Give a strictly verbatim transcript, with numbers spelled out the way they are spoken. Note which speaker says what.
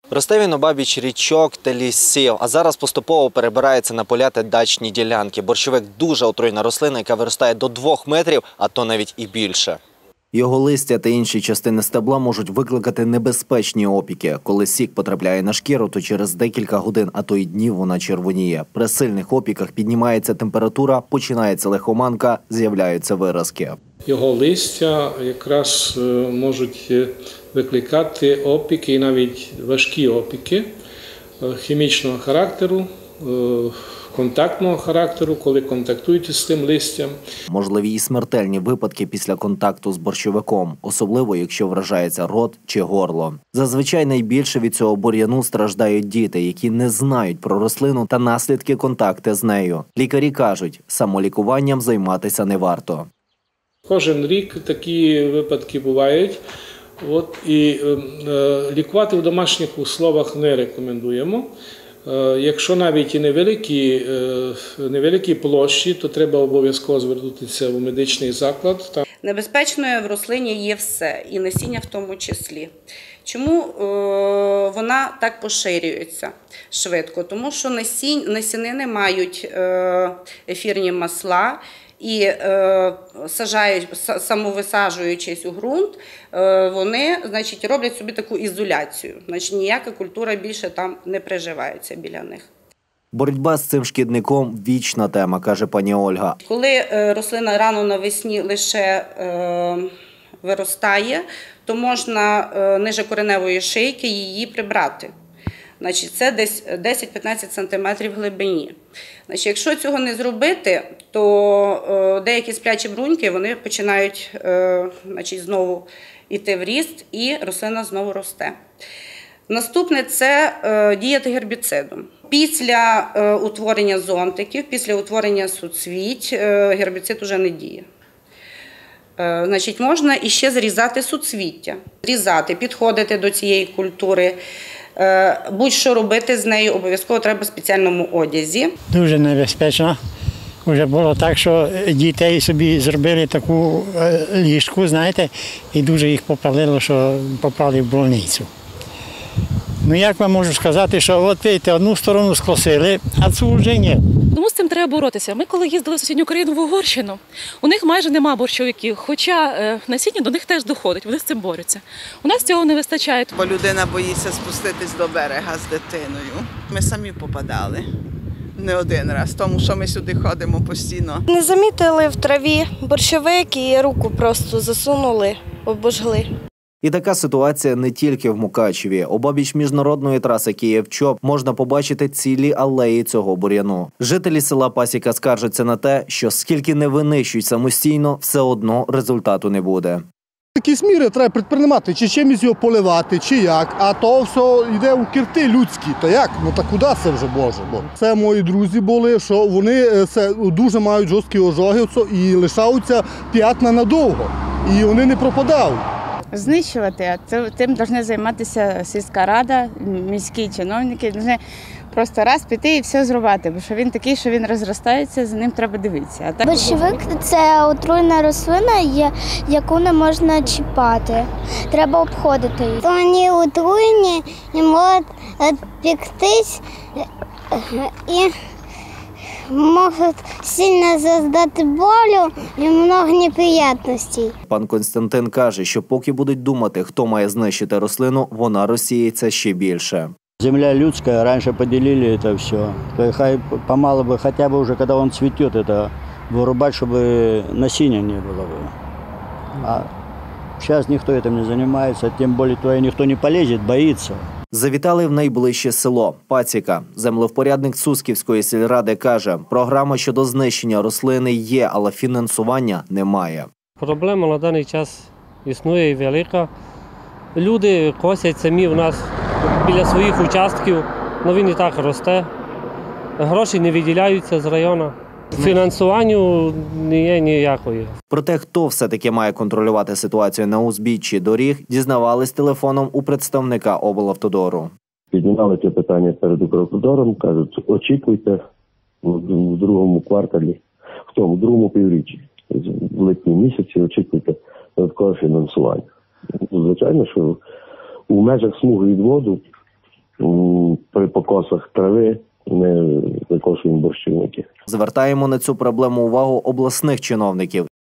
Speaker 1: Росте він обабіч річок та лісів, а зараз поступово перебирається на поля та дачні ділянки. Борщовик – дуже отруйна рослина, яка виростає до двох метрів, а то навіть і більше. Його листя та інші частини стебла можуть викликати небезпечні опіки. Коли сік потрапляє на шкіру, то через декілька годин, а то й днів вона червоніє. При сильних опіках піднімається температура, починається лихоманка, з'являються виразки.
Speaker 2: Його листя якраз можуть викликати опіки, і навіть важкі опіки хімічного характеру, контактного характеру, коли контактують із тим листям.
Speaker 1: Можливі і смертельні випадки після контакту з борщовиком, особливо якщо вражається рот чи горло. Зазвичай найбільше від цього бур'яну страждають діти, які не знають про рослину та наслідки контакту з нею. Лікарі кажуть, самолікуванням займатися не варто.
Speaker 2: Кожен рік такі випадки бувають. От, і е, лікувати в домашніх умовах не рекомендуємо. Е, якщо навіть і невеликі, е, невеликі площі, то треба обов'язково звернутися в медичний заклад. Там.
Speaker 3: Небезпечною в рослині є все, і насіння в тому числі. Чому е, вона так поширюється швидко? Тому що насінь, насінини мають е, ефірні масла, і е, сажають, самовисаджуючись у ґрунт, е, вони, значить, роблять собі таку ізоляцію. Значить, ніяка культура більше там не приживається біля них.
Speaker 1: Боротьба з цим шкідником – вічна тема, каже пані Ольга.
Speaker 3: Коли е, рослина рано навесні лише е, виростає, то можна е, ниже кореневої шийки її прибрати. Значить, це десь десять-п'ятнадцять сантиметрів в глибині. Значить, якщо цього не зробити, то е, деякі сплячі бруньки вони починають е, значить, знову йти в ріст, і рослина знову росте. Наступне – це е, діяти гербіцидом. Після е, утворення зонтиків, після утворення суцвіть е, гербіцид вже не діє. Е, значить, можна іще зрізати суцвіття, зрізати, підходити до цієї культури. Будь-що робити з нею обов'язково треба в спеціальному одязі.
Speaker 4: Дуже небезпечно. Вже було так, що дітей собі зробили таку ліжку, знаєте, і дуже їх попалило, що попали в больницю. Ну як вам можу сказати, що от видите, одну сторону скосили, а цю вже ні.
Speaker 5: Тому з цим треба боротися. Ми коли їздили в сусідню країну в Угорщину, у них майже нема борщовиків, хоча е, насіння до них теж доходить, вони з цим борються. У нас цього не вистачає.
Speaker 6: Бо людина боїться спуститись до берега з дитиною. Ми самі попадали не один раз, тому що ми сюди ходимо постійно.
Speaker 7: Не замітили в траві борщовик і руку просто засунули, обожгли.
Speaker 1: І така ситуація не тільки в Мукачеві. Обабіч міжнародної траси Київ-Чоп можна побачити цілі алеї цього бур'яну. Жителі села Пасіка скаржаться на те, що скільки не винищують самостійно, все одно результату не буде.
Speaker 8: Якісь міри треба предприймати, чи чимось його поливати, чи як, а то все йде у кірти людські, то як, ну та куди це вже Боже? Бо це мої друзі були, що вони це, дуже мають жорсткі ожоги і лишаються п'ятна надовго, і вони не пропадають.
Speaker 9: Знищувати, а тим повинна займатися сільська рада, міські чиновники, повинні просто раз піти і все зробити, бо що він такий, що він розростається, за ним треба дивитися. Так...
Speaker 10: Борщовик – це отруйна рослина, яку не можна чіпати, треба обходити її. Вони отруйні і можуть пектись і можуть сильно завдати болю і багато неприємностей.
Speaker 1: Пан Константин каже, що поки будуть думати, хто має знищити рослину, вона розсіється ще більше.
Speaker 11: Земля людская, раньше поделили это все. Хай помало бы, хотя бы уже, когда он цветет, это вырубать, чтобы насения не было бы. А сейчас никто этим не занимается, тем более туда никто не полезет, боится.
Speaker 1: Завітали в найближче село – Пасіка. Землевпорядник Цусківської сільради каже, програма щодо знищення рослини є, але фінансування немає.
Speaker 12: Проблема на даний час існує і велика. Люди косять самі в нас біля своїх участків, але він і так росте. Гроші не виділяються з району. Фінансуванню не є ніякої.
Speaker 1: Про те, хто все-таки має контролювати ситуацію на узбіччі доріг, дізнавались телефоном у представника облавтодору.
Speaker 13: Піднімали це питання перед Укравтодором, кажуть, очікуйте в другому кварталі, в тому другому півріччі, в липні місяці очікуйте додаткове фінансування. Звичайно, що у межах смуги відводу м, при покосах трави ми викошуємо борщівники.
Speaker 1: Звертаємо на цю проблему увагу обласних чиновників.